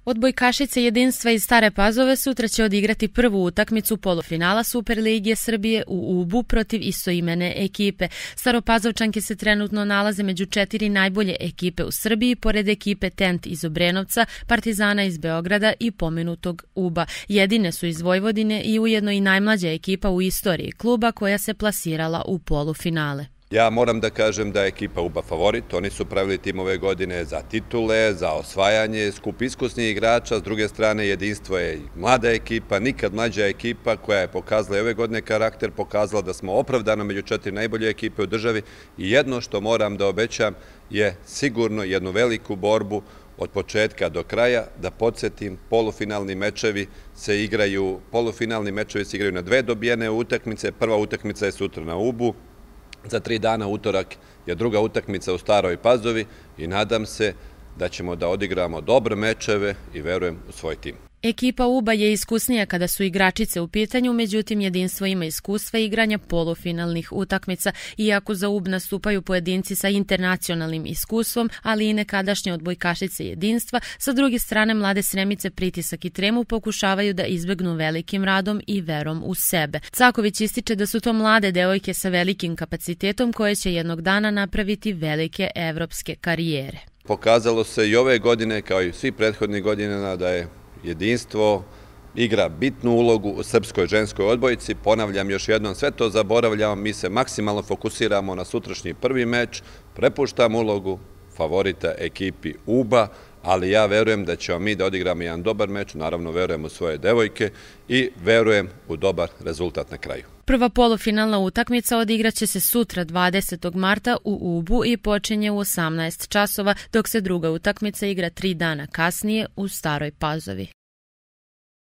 Odbojkašice Jedinstva iz Stare Pazove sutra će odigrati prvu utakmicu polufinala Superligije Srbije u Ubu protiv istoimene ekipe. Staropazovčanke se trenutno nalaze među 4 najbolje ekipe u Srbiji, pored ekipe Tent iz Obrenovca, Partizana iz Beograda i pomenutog Uba. Jedine su iz Vojvodine i ujedno i najmlađa ekipa u istoriji kluba koja se plasirala u polufinale. Ja moram da kažem da je ekipa Uba favorit. Oni su pravili tim ove godine za titule, za osvajanje, skup iskusnih igrača. S druge strane, Jedinstvo je mlada ekipa, nikad mlađa ekipa koja je pokazala i ove godine karakter, pokazala da smo opravdano među 4 najbolje ekipe u državi i jedno što moram da obećam je sigurno jednu veliku borbu od početka do kraja. Da podsjetim, polufinalni mečevi se igraju na 2 dobijene utakmice. Prva utakmica je sutra na Ubu. Za 3 dana, utorak, je druga utakmica u Staroj Pazovi i nadam se da ćemo da odigramo dobre mečeve i verujem u svoj tim. Ekipa Uba je iskusnija kada su igračice u pitanju, međutim Jedinstvo ima iskustva igranja polufinalnih utakmica, iako za Ub nastupaju pojedinci sa internacionalnim iskustvom, ali i nekadašnje odbojkašice Jedinstva. Sa druge strane, mlade Sremice pritisak i tremu pokušavaju da izbegnu velikim radom i verom u sebe. Caković ističe da su to mlade devojke sa velikim kapacitetom koje će jednog dana napraviti velike evropske karijere. Pokazalo se i ove godine, kao i svi prethodnih godina, da je Jedinstvo igra bitnu ulogu u srpskoj ženskoj odbojci. Ponavljam još jednom, sve to zaboravljamo, mi se maksimalno fokusiramo na sutrašnji prvi meč, prepuštamo ulogu favorita ekipi Uba, ali ja verujem da ćemo mi da odigramo jedan dobar meč, naravno verujem u svoje devojke i verujem u dobar rezultat na kraju. Prva polufinalna utakmica odigraće se sutra 20. marta u Ubu i počinje u 18 časova, dok se druga utakmica igra 3 dana kasnije u Staroj Pazovi.